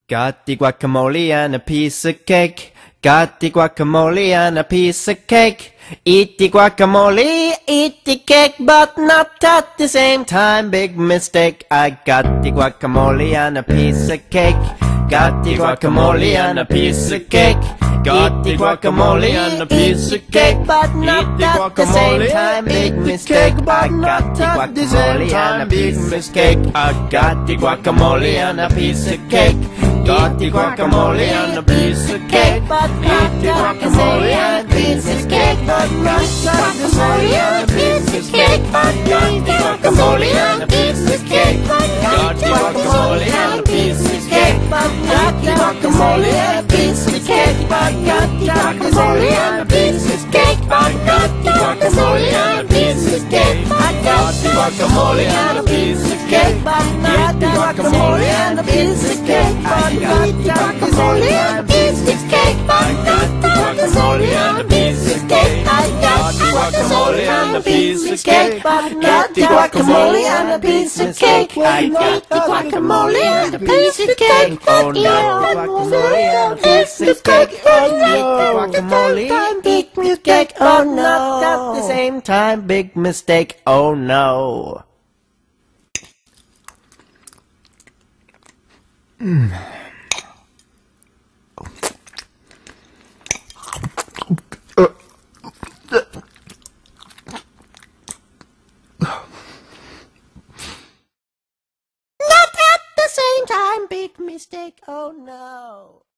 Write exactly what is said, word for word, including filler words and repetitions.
Got the guacamole and a piece of cake. Got the guacamole and a piece of cake. Eat the guacamole, eat the cake, but not at the same time. Big mistake. I got the guacamole and a piece of cake. Got the guacamole and a piece of cake. Got the guacamole and a piece of cake, but not at the same time. Big mistake. I got the guacamole and a piece of cake. I got the guacamole and a piece of cake. Got the guacamole and a piece of cake, but not the guacamole and a piece of cake, but not the guacamole and a piece of cake, but not the guacamole and a piece of cake, got the guacamole and a piece of cake, but not the guacamole and a piece of cake, but got the guacamole and a piece of cake, but not the guacamole and a piece of cake, I got the guacamole and a piece of cake, but not the guacamole and a piece of cake, but got the guacamole and a piece of cake, but not the guacamole and a piece of cake, I got the guacamole and a piece of cake, but not the guacamole and a piece of cake, I got the guacamole and a piece of cake, oh no, guacamole and a piece of cake, oh no, guacamole and a piece of cake, oh no, not at the same time, big mistake, oh no. Mm.